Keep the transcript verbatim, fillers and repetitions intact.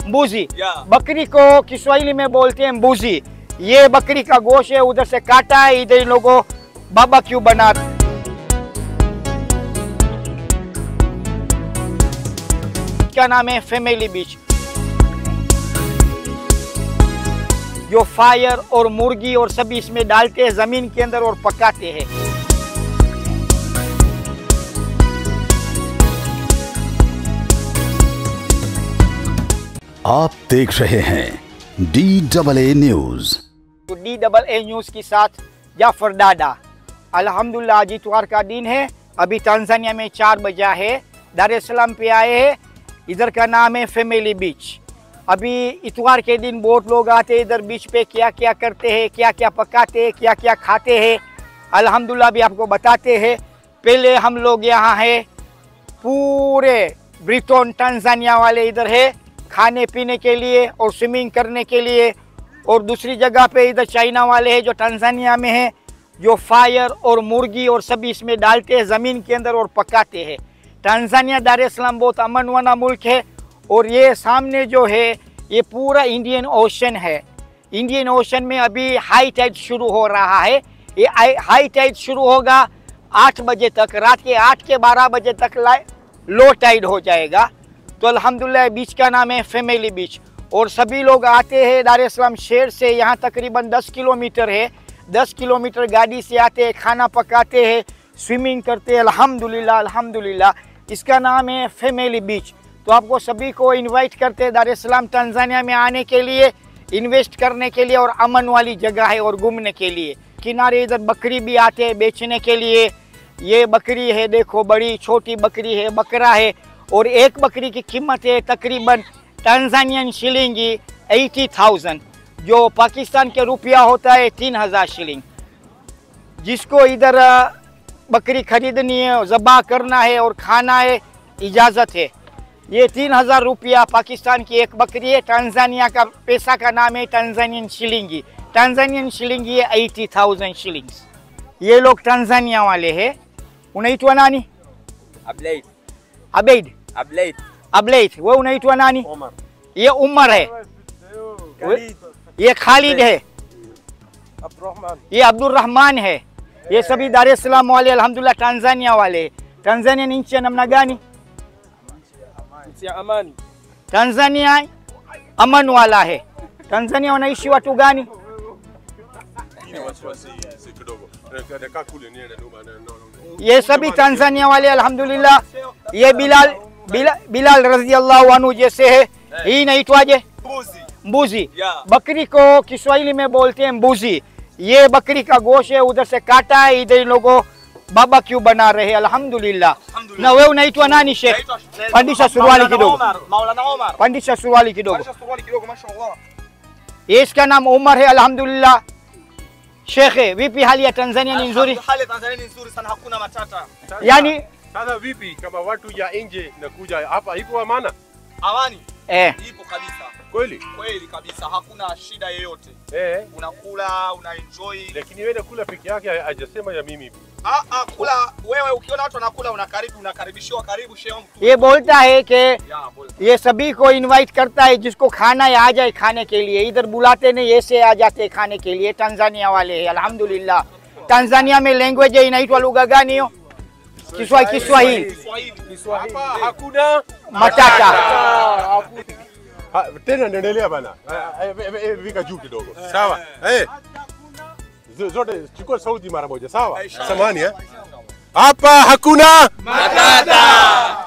mbuzi। बकरी को किस्वाहिली में बोलते हैं mbuzi। ये बकरी का गोश्त है, उधर से काटा है, इधर इन लोगों बाबा क्यों बना। क्या नाम है फैमिली बीच। जो फायर और मुर्गी और सभी इसमें डालते हैं जमीन के अंदर और पकाते हैं। आप देख रहे हैं डी डबल ए न्यूज। तो डी डबल ए न्यूज के साथ जाफर डाडा। अल्हम्दुलिल्लाह आज इतवार का दिन है। अभी तांजानिया में चार बजा है। दार एस सलाम पे आए हैं। इधर का नाम है फैमिली बीच। अभी इतवार के दिन बहुत लोग आते हैं इधर बीच पे, क्या क्या करते हैं, क्या क्या पकाते हैं, क्या क्या खाते हैं, अल्हम्दुलिल्लाह भी आपको बताते हैं। पहले हम लोग यहाँ है, पूरे ब्रिटोन तांजानिया वाले इधर है खाने पीने के लिए और स्विमिंग करने के लिए। और दूसरी जगह पे इधर चाइना वाले हैं जो तांजानिया में है, जो फायर और मुर्गी और सभी इसमें डालते हैं ज़मीन के अंदर और पकाते हैं। तांजानिया दार एस सलाम बहुत अमन वाला मुल्क है। और ये सामने जो है ये पूरा इंडियन ओशन है। इंडियन ओशन में अभी हाई टाइड शुरू हो रहा है। ये हाई टाइड शुरू होगा आठ बजे तक, रात के आठ के बारह बजे तक लो टाइड हो जाएगा। तो अल्हम्दुलिल्लाह बीच का नाम है फैमिली बीच। और सभी लोग आते हैं दार एस सलाम शहर से, यहाँ तकरीबन दस किलोमीटर है। दस किलोमीटर गाड़ी से आते हैं, खाना पकाते हैं, स्विमिंग करते हैं। अल्हम्दुलिल्लाह अल्हम्दुलिल्लाह इसका नाम है फैमिली बीच। तो आपको सभी को इनवाइट करते हैं दार एस सलाम तांजानिया में आने के लिए, इन्वेस्ट करने के लिए और अमन वाली जगह है और घूमने के लिए। किनारे इधर बकरी भी आते हैं बेचने के लिए। ये बकरी है, देखो बड़ी छोटी बकरी है, बकरा है। और एक बकरी की कीमत है तकरीबन तांजानियन शिलिंगी अस्सी हज़ार, जो पाकिस्तान के रुपया होता है तीन हज़ार शिलिंग। जिसको इधर बकरी खरीदनी है, ज़बा करना है और खाना है, इजाज़त है। ये तीन हज़ार रुपया पाकिस्तान की एक बकरी है। तांजानिया का पैसा का नाम है तांजानियन शिलिंगी। तांजानियन शिलिंगी है अस्सी हज़ार शिलिंग्स। ये लोग तांजानिया वाले हैं। उनाitwa nani? Ableid. Abeid. Ableid. Ableid. वो उनाitwa nani? Omar. ये उमर है। ये खालिद है। ये अब्दुल रहमान है। ये सभी दार एस सलाम वाले अल्हम्दुलिल्लाह तांजानिया वाले। Tanzania ni nchi ya namna gani? Nchi ya amani. Tanzania aman wala hai. Tanzania wanaishi watu gani? ये सभी तांजानिया वाले अल्हम्दुलिल्लाह। ये बिलाल बिला, बिलाल रजी अल्लाह अन्हु जैसे है। ही नहीं तो आजे mbuzi। बकरी को किस्वाहिली में बोलते हैं mbuzi। ये बकरी का गोश्त है, उधर से काटा है, इधर इन लोगों बाबा क्यों बना रहे हैं। अल्हम्दुलिल्लाह। Na wewe unaitwa nani Sheikh? Pandisha suruali kidogo. Maulana Omar. Pandisha suruali kidogo. Pandisha suruali kidogo mashaallah. इसका नाम उमर है अल्हम्दुलिल्लाह। Sheikh, vipi hali ya Tanzania ni nzuri? Hali ya Tanzania ni nzuri sana, hakuna matata. Yani sasa vipi kama watu ya nje nakuja hapa, ipo amana? Amani. Eh. Ipo kabisa. Kweli? Kweli kabisa, hakuna shida yoyote. Eh. Unakula, una enjoy. Lakini wewe kula peke yake hajasema ya mimi. Ah ah, kula wewe ukiona watu wanakula unakaribu unakaribishiwa karibu shehe wangu। ये बोलता है कि ये सभी को invite करता है, जिसको खाना है आ जाए खाने के लिए। इधर बुलाते नहीं, ऐसे आ जाते हैं खाने के लिए। तांजानिया वाले हैं अल्हम्दुलिल्लाह। तांजानिया में लैंग्वेज है inaitwa lugha gani hiyo? Kiswahili. Kiswahili. Kiswahili. Hapa hakuna matata. Tena endelea bana. Vika juu kidogo. Sawa. Eh. Zote chukua sauti mara moja, sawa? Samahani eh. Hapa hakuna matata.